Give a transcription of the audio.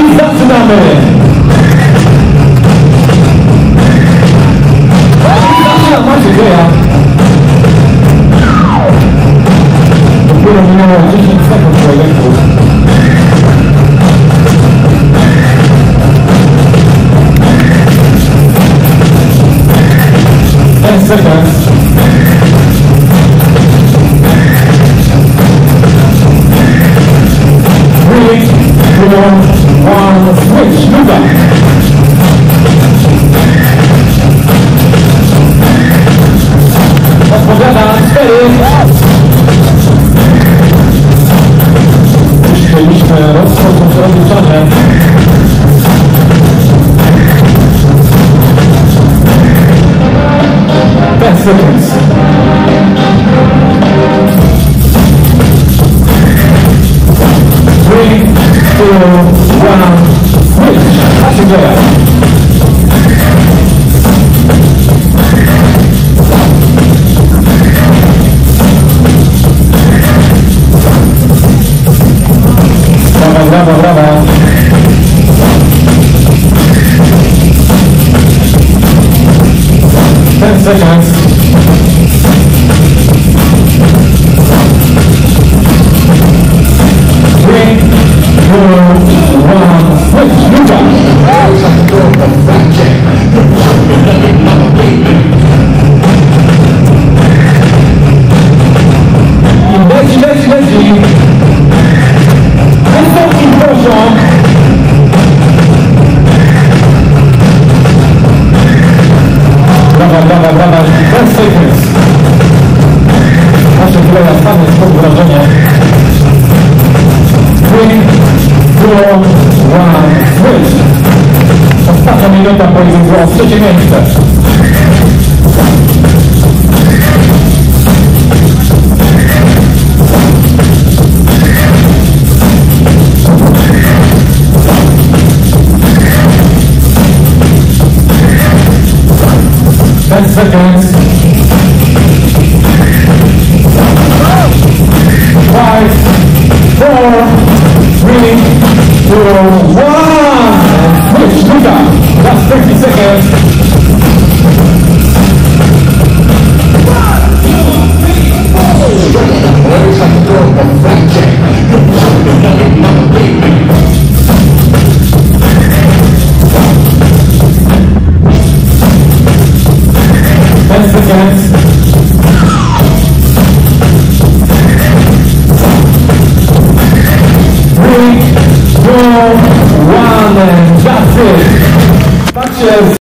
I zaczynamy! Macie dzieja. Dopiero minęło 10 sekund projektu. Ten sekund. Three, two, one, switch, luka. Odpowiada 4. Już mieliśmy rozpocząć rozliczanie. Ten sekund. Three, two, one, switch. Tak się dzieje. Brawo, brawo, brawo. 10 seconds. Three, two, one, switch, luka. I leci. Wysoki poziom. Brawa. 10 seconds. Nasze koleja stanie z pod wrażenie. 3, 2, 1, switch. Ostatnia minuta pojedynku o trzecie miejsce. Ten seconds. 5, 4, 3, 2, 1. Switch, luka. That's 50 seconds. 10 seconds. 3, 2, 1, and that's it. Tak się